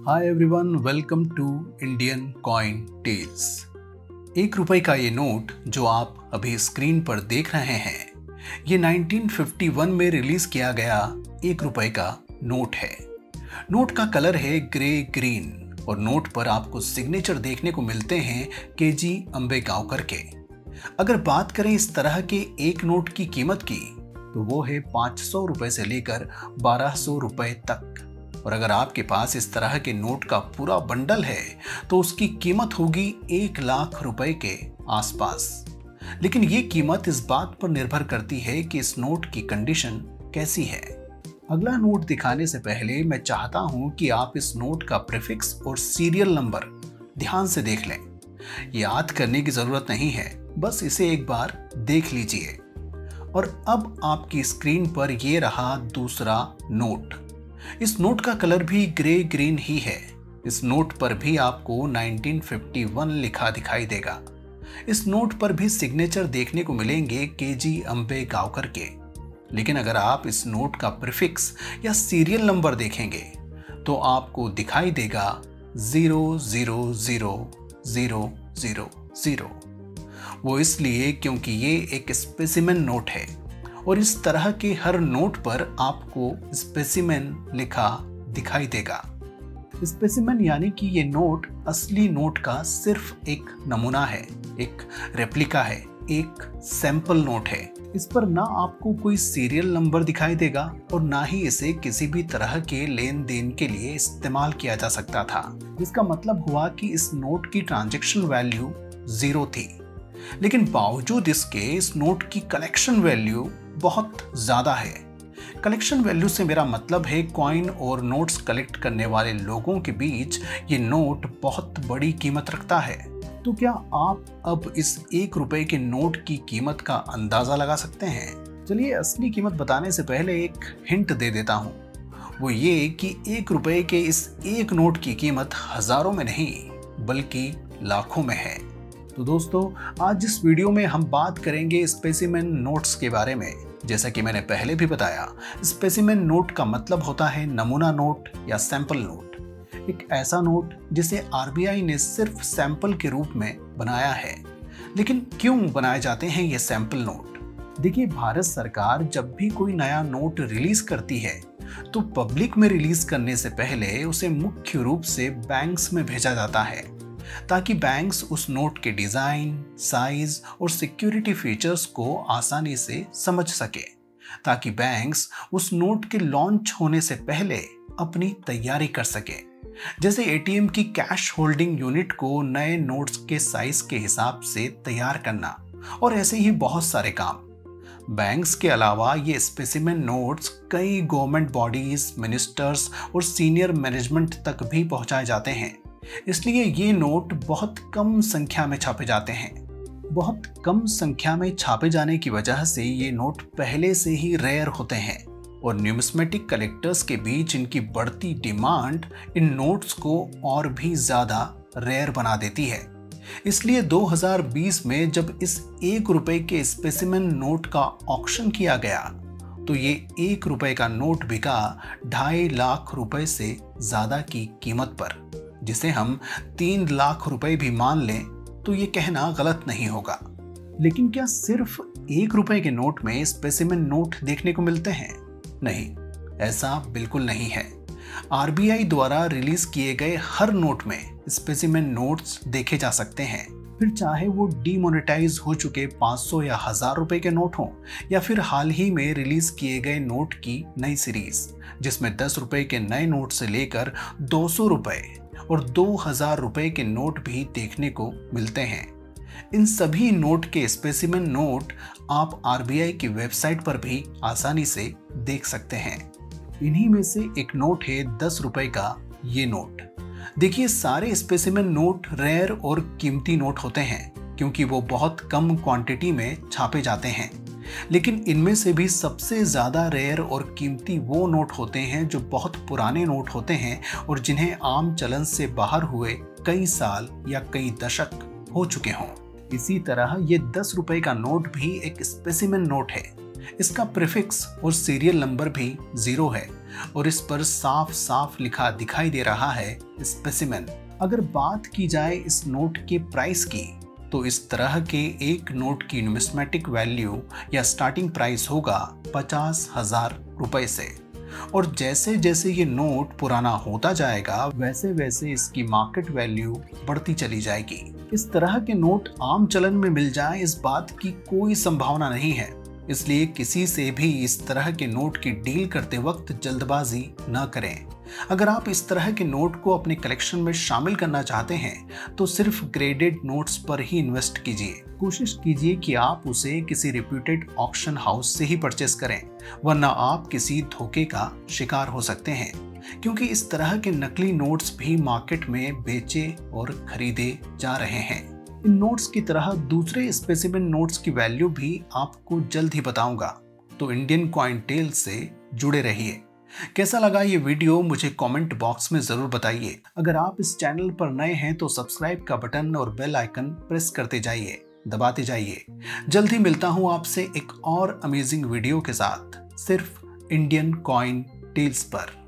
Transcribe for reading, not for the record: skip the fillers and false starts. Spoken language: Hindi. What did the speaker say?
Hi everyone, welcome to Indian coin tales. 1 रुपए का ये नोट जो आप अभी स्क्रीन पर देख रहे हैं, ये 1951 में रिलीज किया गया 1 रुपए का नोट है। नोट का कलर है ग्रे ग्रीन और नोट पर आपको सिग्नेचर देखने को मिलते हैं केजी अंबेगांवकर के। अगर बात करें इस तरह के एक नोट की कीमत की तो वो है 500 रुपए से लेकर 1200 रुपए तक। और अगर आपके पास इस तरह के नोट का पूरा बंडल है तो उसकी कीमत होगी 1 लाख रुपए के आसपास। लेकिन ये कीमत इस बात पर निर्भर करती है कि इस नोट की कंडीशन कैसी है। अगला नोट दिखाने से पहले मैं चाहता हूं कि आप इस नोट का प्रीफिक्स और सीरियल नंबर ध्यान से देख लें। याद करने की जरूरत नहीं है, बस इसे एक बार देख लीजिए। और अब आपकी स्क्रीन पर ये रहा दूसरा नोट। इस नोट का कलर भी ग्रे ग्रीन ही है। इस नोट पर भी आपको 1951 लिखा दिखाई देगा। इस नोट पर भी सिग्नेचर देखने को मिलेंगे केजी अंबेगांवकर के। लेकिन अगर आप इस नोट का प्रीफिक्स या सीरियल नंबर देखेंगे तो आपको दिखाई देगा 0000000। वो इसलिए क्योंकि ये एक स्पेसिमेन नोट है और इस तरह के हर नोट पर आपको स्पेसिमेन लिखा दिखाई देगा। स्पेसिमेन यानी कि ये नोट असली नोट का सिर्फ एक नमूना है, एक रेप्लिका है, एक सैंपल नोट है। इस पर ना आपको कोई सीरियल नंबर दिखाई देगा और ना ही इसे किसी भी तरह के लेन देन के लिए इस्तेमाल किया जा सकता था, जिसका मतलब हुआ कि इस नोट की ट्रांजैक्शन वैल्यू 0 थी। लेकिन बावजूद इसके इस नोट की कलेक्शन वैल्यू बहुत ज्यादा है। कलेक्शन वैल्यू से मेरा मतलब है कॉइन और नोट्स कलेक्ट करने वाले लोगों के बीच ये नोट बहुत बड़ी कीमत रखता है। तो क्या आप अब इस 1 रुपए के नोट की कीमत का अंदाजा लगा सकते हैं? चलिए असली कीमत बताने से पहले एक हिंट दे देता हूँ। वो ये कि 1 रुपए के इस एक नोट की कीमत हजारों में नहीं बल्कि लाखों में है। तो दोस्तों, आज इस वीडियो में हम बात करेंगे स्पेसिमेन नोट्स के बारे में। जैसा कि मैंने पहले भी बताया, स्पेसिमेन नोट का मतलब होता है नमूना नोट या सैंपल नोट। एक ऐसा नोट जिसे आरबीआई ने सिर्फ सैंपल के रूप में बनाया है। लेकिन क्यों बनाए जाते हैं ये सैंपल नोट? देखिए, भारत सरकार जब भी कोई नया नोट रिलीज करती है तो पब्लिक में रिलीज करने से पहले उसे मुख्य रूप से बैंक्स में भेजा जाता है, ताकि बैंक्स उस नोट के डिजाइन, साइज और सिक्योरिटी फीचर्स को आसानी से समझ सके, ताकि बैंक्स उस नोट के लॉन्च होने से पहले अपनी तैयारी कर सके। जैसे एटीएम की कैश होल्डिंग यूनिट को नए नोट्स के साइज के हिसाब से तैयार करना, और ऐसे ही बहुत सारे काम। बैंक्स के अलावा ये स्पेसिमेन नोट्स कई गवर्नमेंट बॉडीज, मिनिस्टर्स और सीनियर मैनेजमेंट तक भी पहुंचाए जाते हैं। इसलिए ये नोट बहुत कम संख्या में छापे जाते हैं। बहुत कम संख्या में छापे जाने की वजह से ये नोट पहले से ही रेयर होते हैं और न्यूमिस्मेटिक कलेक्टर्स के बीच इनकी बढ़ती डिमांड इन नोट्स को और भी ज्यादा रेयर बना देती है। इसलिए 2020 में जब इस 1 रुपए के स्पेसिमेन नोट का ऑक्शन किया गया तो ये 1 रुपए का नोट बिका 2.5 लाख रुपए से ज्यादा की कीमत पर, जिसे हम 3 लाख रुपए भी मान लें तो ये कहना गलत नहीं होगा। लेकिन क्या सिर्फ 1 रुपए के नोट में स्पेसिमेन नोट देखने को मिलते हैं? नहीं, ऐसा बिल्कुल नहीं है। आरबीआई द्वारा रिलीज किए गए हर नोट में स्पेसिमेन नोट्स देखे जा सकते हैं, फिर चाहे वो डीमोनेटाइज हो चुके 500 या 1000 रुपए के नोट हों, या फिर हाल ही में रिलीज किए गए नोट की नई सीरीज, जिसमें 10 रुपए के नए नोट से लेकर 200 रुपए और 2000 रुपए के नोट भी देखने को मिलते हैं। इन सभी नोट के स्पेसिमेन नोट आप आरबीआई की वेबसाइट पर भी आसानी से देख सकते हैं। इन्हीं में से एक नोट है 10 रुपए का ये नोट। देखिए, सारे स्पेसिमेन नोट रेयर और कीमती नोट होते हैं क्योंकि वो बहुत कम क्वांटिटी में छापे जाते हैं। लेकिन इनमें से भी सबसे ज़्यादा रेयर और कीमती वो नोट होते हैं जो बहुत पुराने नोट होते हैं और जिन्हें आम चलन से बाहर हुए कई साल या कई दशक हो चुके हों। इसी तरह ये 10 रुपए का नोट भी एक स्पेसिमेन नोट है। इसका प्रीफिक्स और सीरियल नंबर भी 0 है, और इस पर साफ साफ लिखा दिखाई दे रहा है स्पेसिमेन। अगर बात की जाए इस नोट के प्राइस की, तो इस तरह के एक नोट की न्यूमिस्मेटिक वैल्यू या स्टार्टिंग प्राइस होगा 50,000 रुपए से। और जैसे जैसे ये नोट पुराना होता जाएगा वैसे वैसे इसकी मार्केट वैल्यू बढ़ती चली जाएगी। इस तरह के नोट आम चलन में मिल जाए इस बात की कोई संभावना नहीं है, इसलिए किसी से भी इस तरह के नोट की डील करते वक्त जल्दबाजी न करें। अगर आप इस तरह के नोट को अपने कलेक्शन में शामिल करना चाहते हैं तो सिर्फ ग्रेडेड नोट्स पर ही इन्वेस्ट कीजिए। कोशिश कीजिए कि आप उसे किसी रिप्यूटेड ऑक्शन हाउस से ही परचेस करें, वरना आप किसी धोखे का शिकार हो सकते हैं, क्योंकि इस तरह के नकली नोट्स भी मार्केट में बेचे और खरीदे जा रहे हैं। इन नोट्स की तरह दूसरे स्पेसिमेन नोट्स की वैल्यू भी आपको जल्द ही बताऊंगा, तो इंडियन कॉइन टेल्स से जुड़े रहिए। कैसा लगा ये वीडियो मुझे कमेंट बॉक्स में जरूर बताइए। अगर आप इस चैनल पर नए हैं तो सब्सक्राइब का बटन और बेल आइकन प्रेस करते जाइए, दबाते जाइए। जल्द ही मिलता हूं आपसे एक और अमेजिंग वीडियो के साथ, सिर्फ इंडियन कॉइन टेल्स पर।